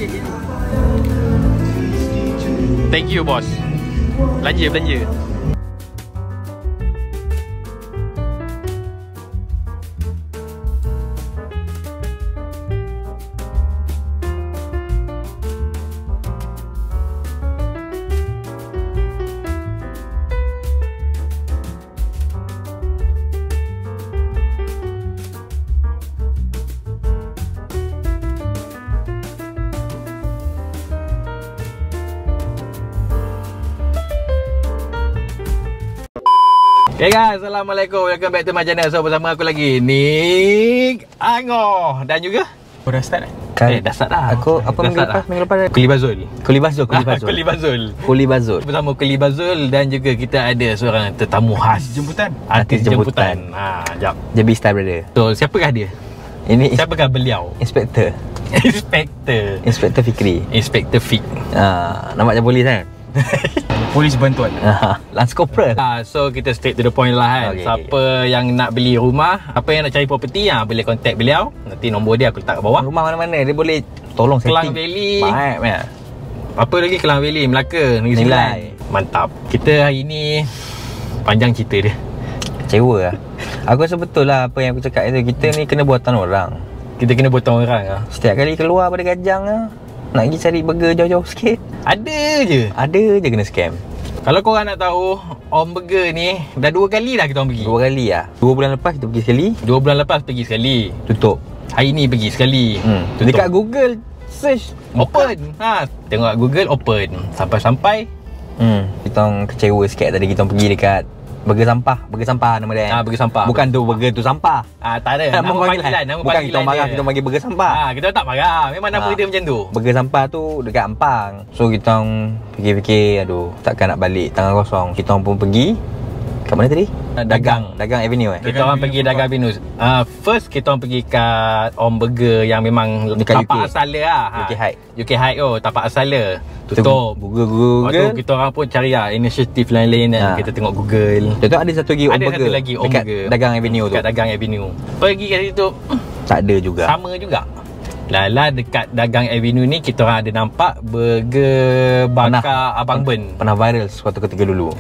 Thank you bos. Belanja. Okay guys, Assalamualaikum. Welcome back to my channel. So bersama aku lagi Nick Angoh dan juga dah start dah start dah. Aku apa minggu lepas Kulibazul. Kulibazul Bersama Kulibazul dan juga kita ada seorang tetamu khas Artis jemputan. Jap. JB Style brother. So siapakah dia? Siapakah beliau? Inspektor Fikri. Inspektor Fik. Nama je polis kan? Polis bantuan. Lance Corporal. So kita straight to the point lah kan. Okay, Siapa yang nak beli rumah, apa yang nak cari property, boleh contact beliau. Nanti nombor dia aku letak kat bawah. Rumah mana-mana dia boleh tolong Kelang setting. Valley. Baik ya. Apa lagi Kelang Valley, Melaka, Negeri Sembilan. Mantap. Kita hari ni panjang cerita dia. Kecewa lah. Aku rasa betul lah apa yang aku cakap itu. Kita ni kena buatan orang. Kita kena buat orang lah. Setiap kali keluar pada Gajang lah, nak pergi cari burger jauh-jauh sikit, Ada je kena scam. Kalau korang nak tahu, Om Burger ni dah 2 kali dah kita orang pergi. 2 kali lah. 2 bulan lepas kita pergi sekali, 2 bulan lepas pergi sekali, tutup. hari ni pergi sekali, tutup. Dekat Google search open. Tengok kat Google open. Sampai-sampai kita orang kecewa sikit tadi kita orang pergi dekat Burger Sampah nama dia. Burger Sampah. Bukan tu burger tu sampah. Tak ada. Nama panggilan. Bukan kita orang marah, kita orang panggil Burger Sampah. Kita tak marah. Memang nama dia macam tu. Burger Sampah tu dekat Ampang. So kita orang fikir-fikir, aduh, takkan nak balik tangan kosong. Kita orang pun pergi kat mana tadi? Dagang Avenue Kita orang pergi Dagang Avenue. First kita orang pergi kat Om Burger yang memang dekat tapak UK. asal dia lah. UK Heights tu, tapak asal dia. Tutup. Google. Lepas tu kita orang pun cari inisiatif lain-lain kan. Kita tengok Google. Lepas tu ada satu lagi Om Burger. Ada satu lagi Om dekat Burger Dagang Avenue tu. Dekat Dagang Avenue. Pergi kat situ tak ada juga. sama juga. Lala dekat Dagang Avenue ni kita orang ada nampak burger bakar Abang Ben. Pernah viral suatu ketika dulu.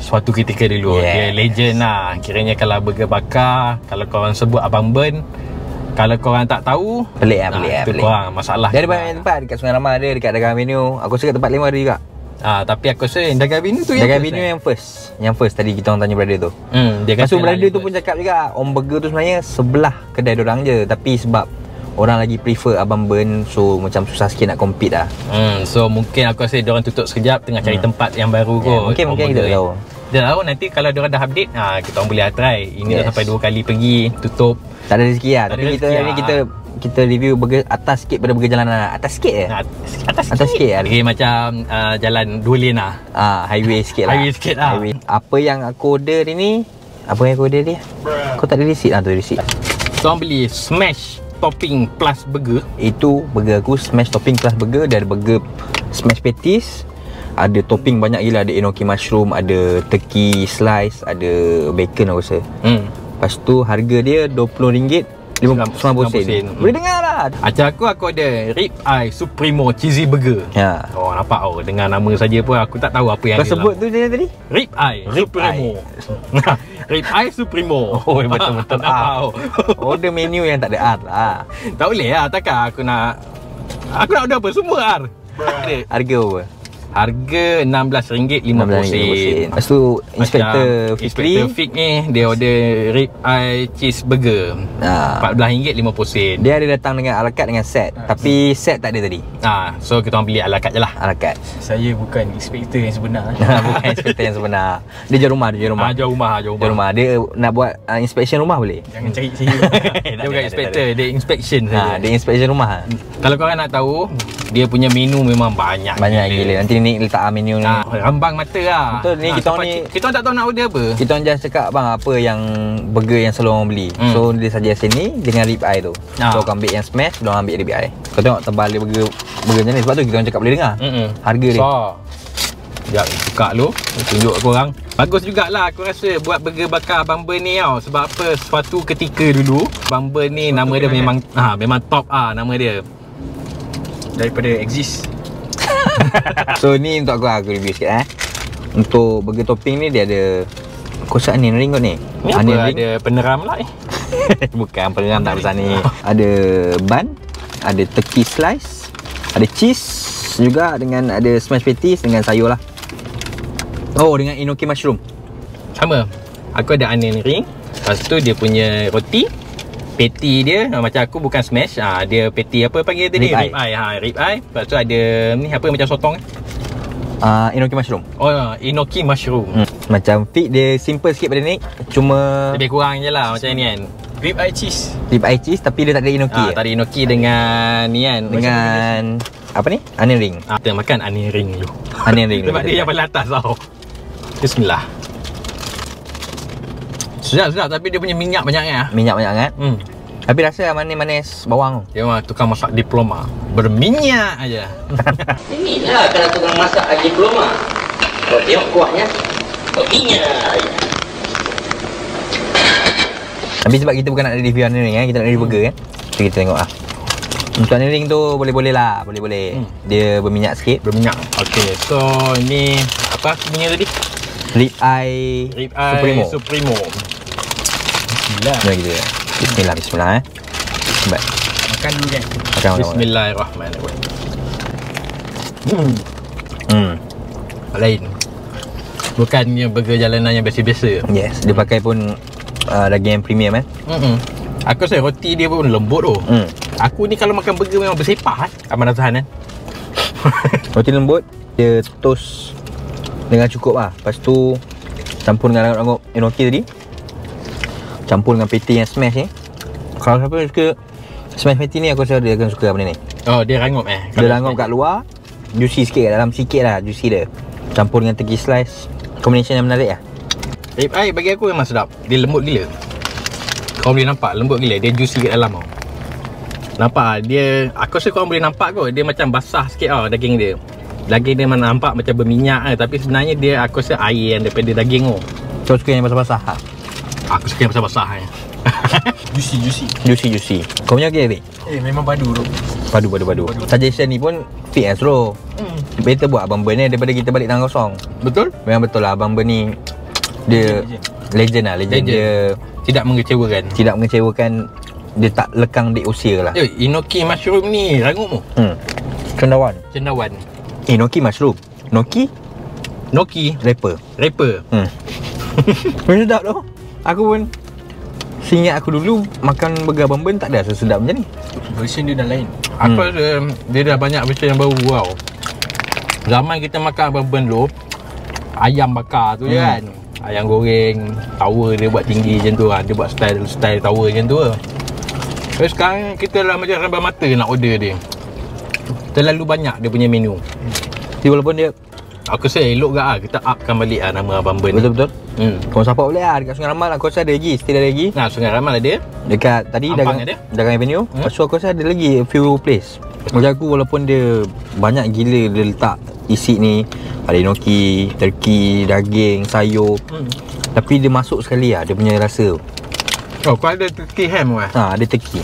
Dia legend lah. Kiranya kalau burger bakar, kalau korang sebut Abang Ben, kalau korang tak tahu, Pelik. itu korang masalah. Dia ada banyak tempat dekat Sungai Ramah ada, dekat Dagang Avenue. Aku rasa kat tempat 5 ada juga. Tapi aku rasa yang Dagang Avenue tu Dagang Avenue yang first tadi kita orang tanya brother tu. Dia Lepas tu kata brother tu pun cakap juga Om Burger tu sebenarnya sebelah kedai dorang je, tapi sebab orang lagi prefer Abang Ben, so macam susah sikit nak compete lah. So mungkin aku rasa diorang tutup sekejap, tengah cari tempat yang baru kot. Mungkin kita tak tahu. Dia tahu nanti kalau diorang dah update, kita orang boleh try. Ini dah sampai 2 kali pergi, tutup. Tak ada rezeki lah. Tak Tapi ada kita rezeki ni lah. kita review burger atas sikit pada burger jalanan. Atas sikit je. Atas sikit lah. Dia macam jalan 2 lane lah. Highway sikit lah. Highway sikit lah. Apa yang aku order ni, apa yang aku order dia? Kau tak ada receipt lah tu, receipt. So orang beli smash topping plus burger. Itu burger aku smash topping plus burger. Dia ada burger smash patties, ada topping banyak gila. Ada enoki mushroom, ada turkey slice, ada bacon aku rasa. Lepas tu harga dia RM20.50 sen. Boleh dengar lah. Macam aku ada rib eye supremo cheesy burger. Nampak dengar nama saja pun aku tak tahu apa yang kau sebut tu dia tadi? Rib eye supremo. Rib eye supremo. Betul-betul order menu yang tak ada R lah. Tak boleh lah. Takkan aku nak order apa semua R. Harga apa? Harga RM16.50. Lepas tu Inspektor Fikri, Inspektor Fik ni dia order rib eye cheeseburger RM14.50. Dia ada datang dengan ala carte dengan set. Tapi set tak ada tadi. So kita orang beli ala carte je lah. Ala carte. Saya bukan inspektor yang sebenar. Bukan inspektor yang sebenar. Dia jual rumah. Jauh rumah. Dia nak buat inspection rumah boleh? Jangan cari saya. Dia bukan inspektor, dia inspection saja. Dia inspection rumah. Kalau korang nak tahu, dia punya menu memang banyak gila. Nanti ni letak menu ni. Rambang mata lah. Betul ni kita ni. Kita tak tahu nak order apa. Kita orang just cakap bang apa yang burger yang selalu orang beli. So dia suggest ni dengan rib eye tu. So kau ambil yang smash, dia ambil rib eye. Kau tengok tebal dia burger macam ni. Sebab tu kita orang cakap boleh dengar harga dia. Sekejap buka dulu, tunjuk korang. Bagus jugalah aku rasa buat burger bakar Abang Ben ni tau. Sebab apa, suatu ketika dulu Abang Ben ni nama dia memang top nama dia. Daripada exist So ni untuk aku review sikit Untuk burger topping ni dia ada kosak onion ring kot ni. Ni onion apa ring. ada peneram lah Bukan peneram tak besar ni. Ada bun, ada turkey slice, ada cheese juga dengan ada smash patties dengan sayur lah. Oh, dengan enoki mushroom. Sama. Aku ada onion ring. Lepas tu dia punya roti. Patty dia macam aku bukan smash. Dia patty apa panggil tadi? Rib eye. Rib eye. Rib eye. Lepas tu ada ni apa macam sotong Enoki mushroom. Oh, enoki mushroom. Macam fit dia simple sikit pada ni. Cuma Lebih kurang je lah macam ni kan. Rib eye cheese. rib eye cheese tapi dia tak ada enoki. Tak ada enoki dengan ni kan. Dengan apa ni? Onion ring. Kita makan onion ring dulu. Onion ring. Sebab dia yang paling atas tau. Bismillah. Sedap tapi dia punya minyak banyak kan. Minyak banyak sangat. Tapi rasa manis-manis bawang. Dia memang tukang masak diploma. Berminyak aja. Inilah kalau tukang masak diploma. Kau tengok kuahnya. Berminyak aja. Tapi sebab kita bukan nak review onion ring kita nak review burger So kita tengok lah. Untuk onion ring tu boleh-boleh lah. Boleh-boleh. Dia berminyak sikit. Berminyak. Okay, so ini apa punya tadi? Rib eye Supremo. Bismillah. Jom kita. Bismillah. Baik. Makan dulu kan. Makan. Bismillahirrahmanirrahim. Lain. Bukannya burger jalanan yang biasa-biasa. Yes, dia pakai pun daging yang premium Aku rasa roti dia pun lembut tu. Aku ni kalau makan burger memang bersepah Abang dah tahan Roti lembut. Dia toast dengan cukup lah. Lepas tu campur dengan rangup-rangup enoki tadi. Campur dengan patty yang smash ni. Kalau siapa yang suka smash patty ni, aku rasa dia akan suka benda ni. Oh, dia rangup Dia rangup kat luar, juicy sikit, dalam sikit lah juicy dia. Campur dengan turkey slice. Combination yang menarik lah. Rib eye bagi aku memang sedap. Dia lembut gila. Kau boleh nampak lembut gila. Dia juicy kat dalam tau. Nampak dia, aku rasa korang boleh nampak kot. Dia macam basah sikit tau daging dia. Daging dia mana nampak macam berminyak tapi sebenarnya dia aku rasa air yang daripada daging tu. Kau suka yang basah-basah lah? Aku suka yang basah-basah Juicy. Kau punya okey, Rik? Memang padu tu. Padu. Suggestion ni pun fit and slow. Better buat Abang Ben ni daripada kita balik tangan kosong. Betul? Memang betul lah Abang Ben ni. Dia legend lah. Legend. Dia tidak mengecewakan. tidak mengecewakan. Dia tak lekang di usia lah. Enoki mushroom ni rangup mu. Cendawan. Enoki mushroom. Noki rapper. Sedap tu. Aku pun seingat aku dulu makan burger Abang Ben tak ada rasa sedap macam ni. Version dia dah lain. Aku rasa dia dah banyak version yang baru tau. Zaman kita makan Abang Ben dulu, ayam bakar tu je kan. Ayam goreng, tower dia buat tinggi macam tu lah. Dia buat style tower macam tu lah. Tapi sekarang kita lah macam rambah mata nak order dia. Terlalu banyak dia punya menu. Jadi walaupun dia, aku rasa elok gak lah kita upkan balik lah nama Abang Ben. betul-betul. Kau support boleh lah dekat Sungai Ramal. Aku rasa ada lagi, still ada lagi. Nah, Sungai Ramal ada. Dekat tadi Ampang ada. Dagang Avenue. Lepas tu aku rasa ada lagi a few place. Macam aku walaupun dia banyak gila dia letak isi ni, ada enoki, turkey, daging, sayur. Tapi dia masuk sekali lah dia punya rasa. Oh, kau ada turkey ham ke? Ada turkey.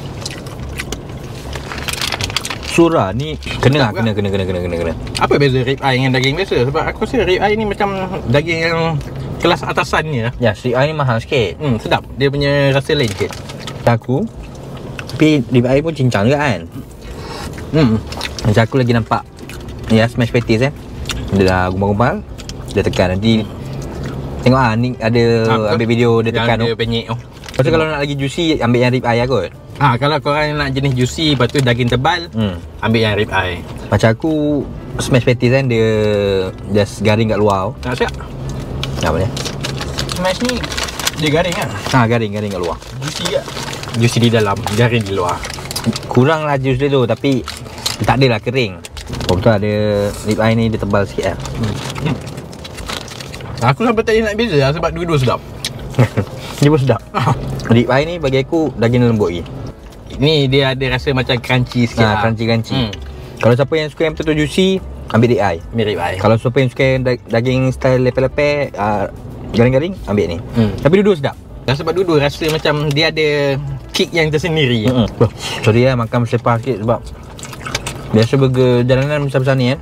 Surah ni kena. Apa beza rib eye dengan daging biasa? Sebab aku rasa rib eye ni macam daging yang kelas atasannya. Ya, rib eye ni mahal sikit. Sedap. Dia punya rasa lain sikit. Aku tapi rib eye pun cincang juga kan. Macam aku lagi nampak ya smash patties dia dah gumpal-gumpal. Dia tekan nanti. Tengok ni ada ambil video dia tekan tu. Dia penyek tu. Lepas tu kalau nak lagi juicy ambil yang rib eye lah kot. Kalau korang nak jenis juicy, lepas tu daging tebal, ambil yang rib eye. Macam aku smash patties dia just garing kat luar. Nak siap? Apa ni? Smash ni dia garing kan? Garing kat luar. Juicy ke? Juicy di dalam, garing di luar. Kurang lah juice dia tu tapi tak adalah kering. Betul ada rib eye ni dia tebal sikit lah. Aku sampai tak nak beza lah sebab dua-dua sedap. Dia pun sedap. Rib eye ni bagi aku daging lembut lagi. Ni dia ada rasa macam crunchy sikit lah. Crunchy. Kalau siapa yang suka yang betul-betul juicy, ambil rib eye. Ambil rib eye. Kalau siapa yang suka yang daging style lepeh-lepeh, garing-garing, ambil ni. Tapi dua-dua sedap. Dan sebab dua-dua rasa macam dia ada kick yang tersendiri. Sorry makan bersepah sikit sebab Biasa burger jalanan besar-besar ni kan.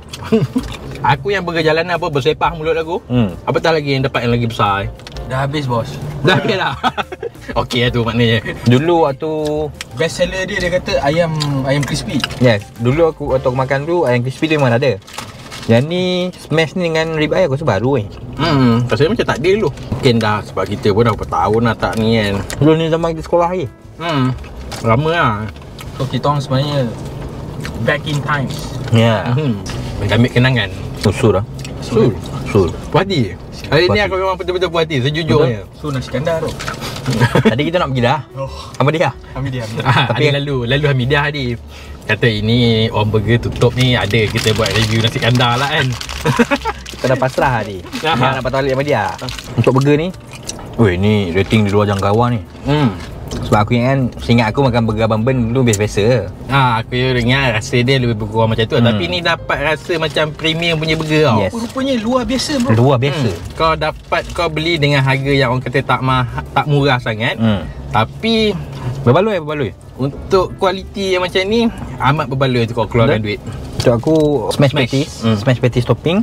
Aku yang berjalanan apa bersepah mulut aku. Apatah lagi yang dapat yang lagi besar. Dah habis bos. Dah habis dah. Okey lah tu maknanya. Dulu waktu Best seller dia kata ayam crispy. yes, dulu waktu aku makan tu ayam crispy dia memang ada. Yang ni smash ni dengan rib eye aku rasa baru Pasal macam tak ada dulu. Mungkin dah sebab kita pun dah berapa tahun dah tak ni kan. Dulu ni zaman kita sekolah lagi. Lama lah. So kita orang sebenarnya back in times. Ya. Ambil kenangan. Usul lah. Sul. Puas hati. Hari ni Puas aku memang betul-betul puas hati. Sejujurnya. So nasi kandar tu. Tadi kita nak pergi dah. Apa dia? Ambil dia. Tapi lalu Hamidah tadi kata ini Om Burger tutup ni, ada kita buat review nasi kandar lah kan. Kita dah pasrah tadi. Yang nak patah balik sama dia. Untuk burger ni, weh ni rating di luar jangkauan ni. Sebab aku ingat aku makan burger Abang Ben dulu biasa-biasa. Aku ingat rasa dia lebih kurang macam tu. Tapi ni dapat rasa macam premium punya burger tau. Yes. Rupanya luar biasa bro. Luar biasa. Kau beli dengan harga yang orang kata tak murah sangat. Tapi Berbaloi. untuk kualiti yang macam ni amat berbaloi tu kau keluarkan duit. Untuk aku smash patties, smash patties topping.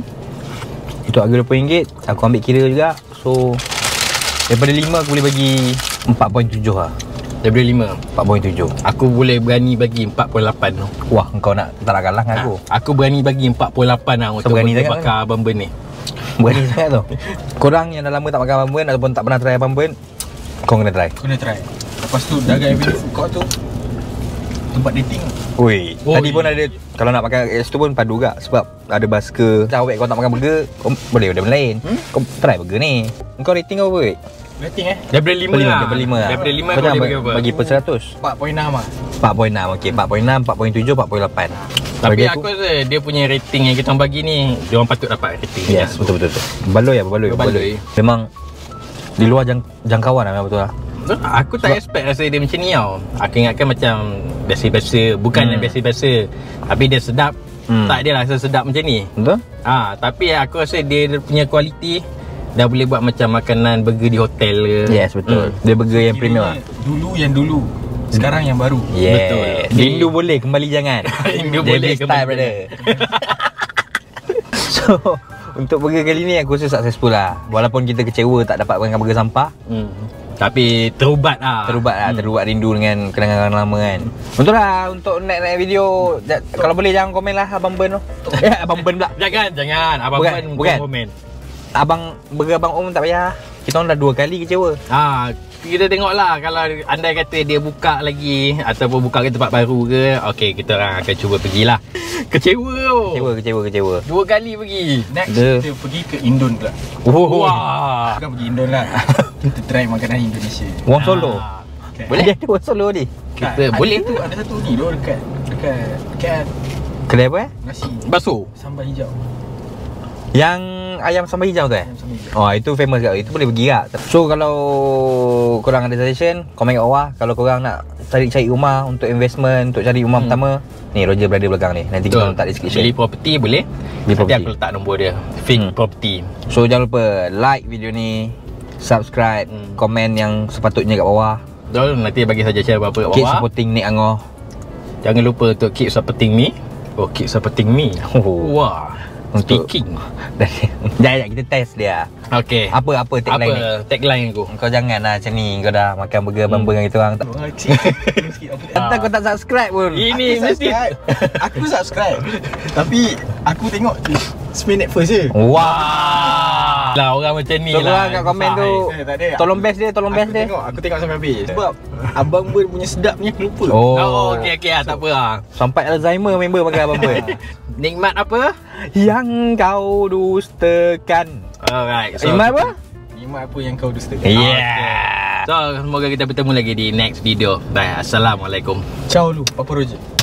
Itu harga RM20. Aku ambil kira juga. So daripada 5 aku boleh bagi 4.7 lah. Daripada 4.7. 5 aku boleh berani bagi 4.8 tu. Wah, kau tak nak kalah dengan aku. Aku berani bagi 4.8 lah untuk berani burger sangat bakar Abang Ben ni. Berani sangat tu. Korang yang dah lama tak makan Abang Ben ataupun tak pernah try Abang Ben, kau kena try. Kena try. Lepas tu Dagai Avenue Food Court tu tempat dating. Oi, tadi pun ada, kalau nak makan kat situ pun padu juga. Sebab ada basker. Awek kau tak makan burger, kau boleh benda lain. Kau try burger ni. Kau rating kau apa? Rating Daripada 5 lah. Daripada 5 lah. Daripada 5 kau kau jangan boleh bagi apa? bagi per 100. 4.6 lah. 4.6, okey. 4.6, 4.7, 4.8. Tapi Bagi aku rasa dia punya rating yang kita orang bagi ni, dia orang patut dapat rating. yes, betul. Berbaloi. Memang di luar jangkauan lah, memang betul lah. Aku tak expect rasa dia macam ni tau. Aku ingatkan macam biasa-biasa. Bukan yang biasa-biasa, tapi dia sedap. Tak ada rasa sedap macam ni. Betul? Tapi aku rasa dia punya kualiti dah boleh buat macam makanan burger di hotel ke. Yes, betul. Dia burger yang premium lah. Dulu yang dulu. Sekarang yang baru. Yes. Betul. Rindu boleh, kembali jangan. Rindu JB boleh, style, kembali brother. So, untuk burger kali ni aku rasa successful lah. Walaupun kita kecewa tak dapat makan burger sampah, tapi terubat lah. Terubat rindu dengan kenangan lama kan. Betul lah, untuk next video kalau boleh jangan komen lah Abang Ben tu. Abang Ben pula. Jangan. Abang Bukan, Ben bukan. komen. Burger Abang Om tak payah. Kita orang dah 2 kali kecewa. Kita tengoklah kalau andai kata dia buka lagi ataupun buka ke tempat baru ke, okey kita orang akan cuba pergilah. Kecewa. Kecewa. 2 kali pergi. Next kita pergi ke Indon pula. Wah. Bukan pergi Indon lah. Kita try makanan Indonesia. Wong Solo. Boleh? Dia ada Wong Solo ni. Kita boleh tu ada satu ni doh dekat Kedai apa nasi basuh. sambal hijau. Yang ayam sambal hijau tu Ayam sambal hijau. Oh, itu famous kat. Itu boleh pergi tak? So kalau korang ada suggestion, komen kat bawah. Kalau korang nak cari rumah untuk investment, untuk cari rumah pertama, ni Roger berada belakang ni. Nanti kita letak description. Beli property boleh. Beli Nanti property. aku letak nombor dia. Fake property. So jangan lupa like video ni, subscribe, komen yang sepatutnya kat bawah. Betul, nanti bagi saja share apa-apa kat Keep bawah. supporting Nik Angah. Jangan lupa untuk keep supporting me. Keep supporting me. Oh. Wah. Untuk Speaking. Jangan kita test dia. Okey. Apa tagline ni? Tagline aku? Kau jangan lah macam ni. Kau dah makan burger bamba dengan kita orang. Entah kau tak subscribe pun. Ini mesti. Aku subscribe. Tapi aku tengok seminit first je. Wah. Lah orang macam ni So lah. korang kat komen tu, Tak ada. tolong best dia. Aku tengok sampai habis. Sebab Abang Ben punya sedap ni aku lupa. Oh, okey tak apa lah. Sampai Alzheimer member makan abang Ben. Nikmat apa? Yang kau dustakan. Alright. Nikmat apa? Nikmat apa yang kau dustakan. Yeah. So, semoga kita bertemu lagi di next video. Bye. Assalamualaikum. Ciao lu, Papa Roger.